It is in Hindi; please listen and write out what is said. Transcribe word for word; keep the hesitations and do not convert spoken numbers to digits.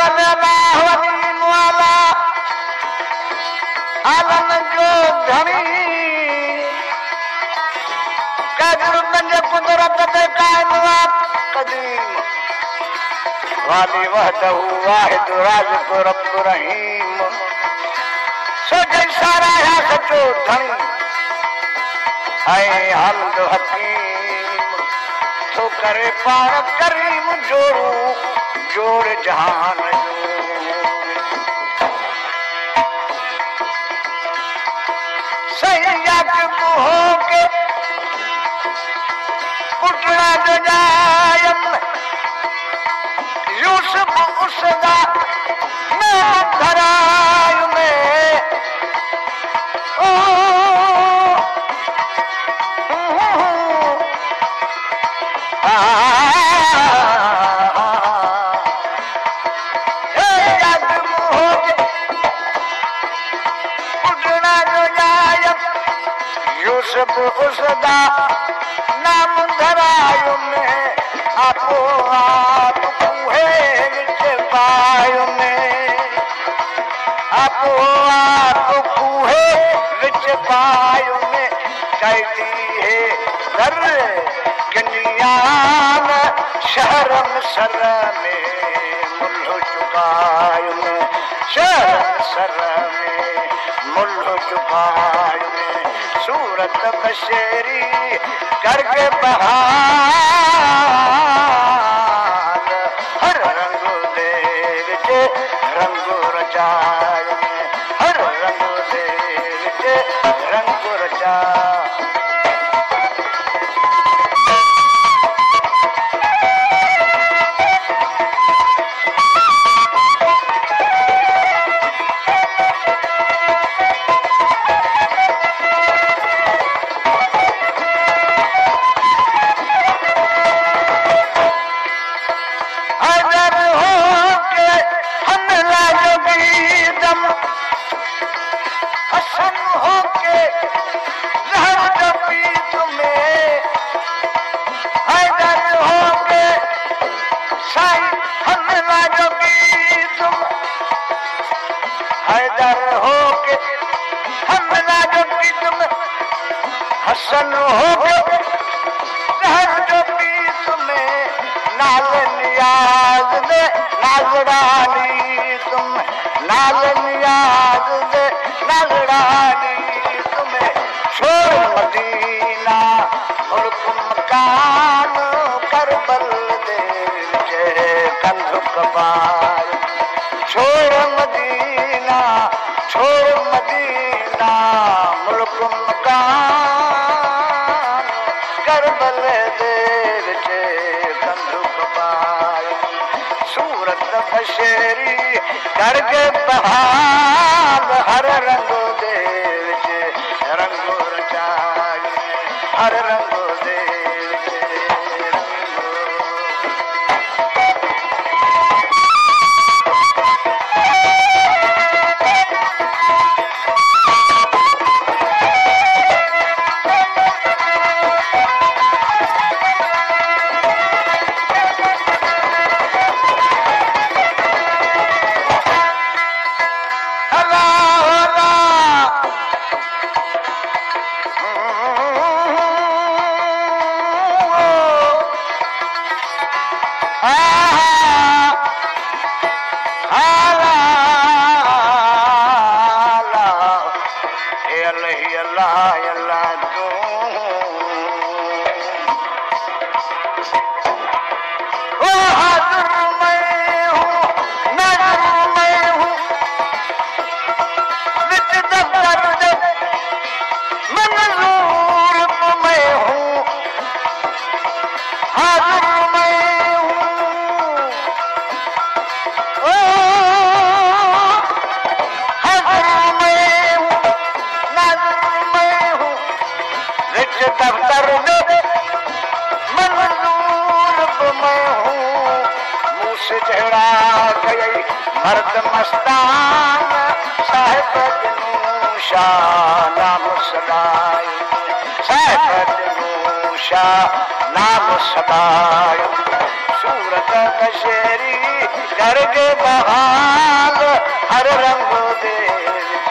आलम जो धनी कदर पंज कुदरत ते कायनात कदीम वाली वहदहु वाहिद राज़िक़ रब्ब रहीम सो जई सारा है सचो धनी ऐं हम्द हकीम तो करे पार करीम जोड़ू जोड़ जहान सैयद हो के पुटना जो जायम यूसुफ उसदा नाम धराय में ओ यूसुफ उसदा नाम धरायो में आपो आप कूहे विच पायो में आपो आप कूहे विच पायो में कैदी है दर कन्यान शहरम सर में मुल्ह चुकायो में शहरम सर में मुल्ह चुकायो में सूरत बशेरी करके बहार हर रंग दे विच रंग रचाय हर रंग दे विच रंग रचा हसन हो जहर जो पीस में नाल नियाज दे नाजरानी तुम नाल नियाज दे नाजरानी तुम्हें छोड़ मदीना मुल्क मकान करबल दे कंध कबार छोड़ मदीना छोड़ मदीना मुल्क मकान करबल दे विचे कंधुक पाय सूरत बशेरी करके बहाल हर रंग दे विचे रंग रचाय हर रंग दे विचे दफ्तर में मंजूर मैं हूँ मुँह से चढ़ा गई मर्द मस्तान साहिब नूशा नाम सदाय साहिब नूशा नाम सदाय सूरत बशेरी गर्ग बहाल हर रंग दे